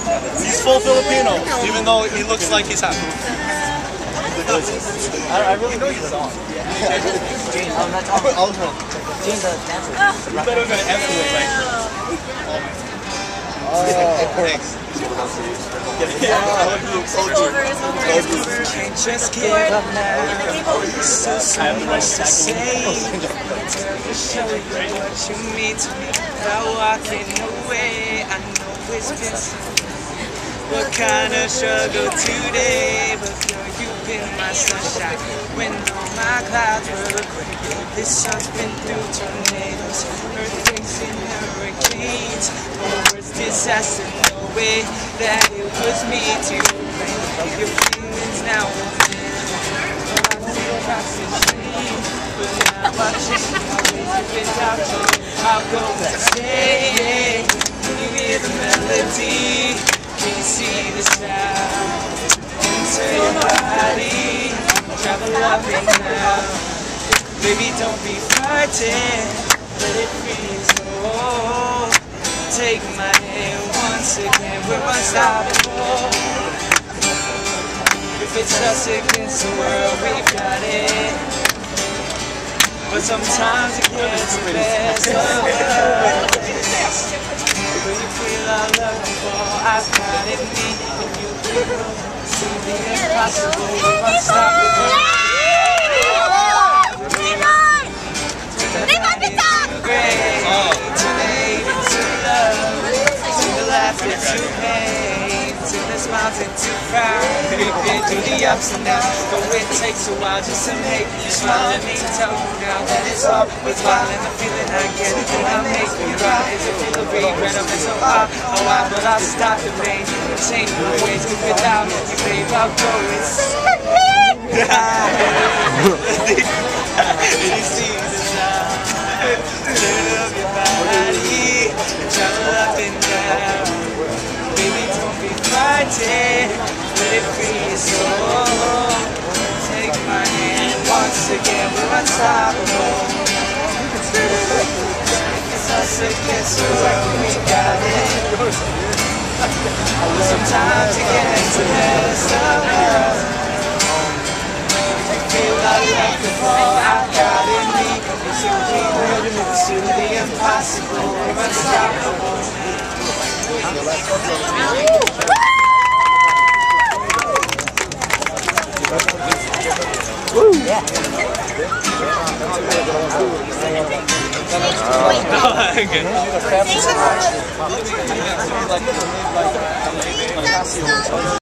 He's full Filipino, even though he looks like he's half. I really know he's on. Jane, I'm not talking. Jane the dancer. You better go to escalate, like. Thanks. Can't just give up now. Still so much to say. Show you what you mean to me without walking away. I know it's been what kind of struggle today, but girl, you've been my sunshine when all my clouds were gray. This sun's been through tornadoes, earthquakes and hurricanes. Oh, worst disaster, no way that it was me to blame. Your feelings now will mend. I feel across the street, but now I change my ways without you. I'll go back, stay. You hear the melody. Can you see the sound? Enter your body, travel up and down. Baby, don't be frightened, let it free its hold. Take my hand once again, we're unstoppable. If it's us against the world, we've got it. But sometimes it gets the best of us. When you feel our love before I've got it me, and you feel see the impossible, we're unstoppable. Great, to hate and to love, to the laughter, to pain, to the smiles and to frown. We've been through the ups and downs, but it takes a while just to make you smile at me. Tell you now that it's all worthwhile, and the feeling I get when I make you rise. If you look regret, I've been so hard, oh why will I stop the pain and change my ways? Cause without you, babe, I'll go insane. And you see the sound, turn up your body, travel up and down. Baby, don't be frightened, let it free your soul. Take my hand once again, we're unstoppable. It's us against the world, we got it. Sometimes it gets the best of us. Feel like life before I've got it me. It's so clear, it's to the impossible, we're unstoppable Woo! Yeah. Good.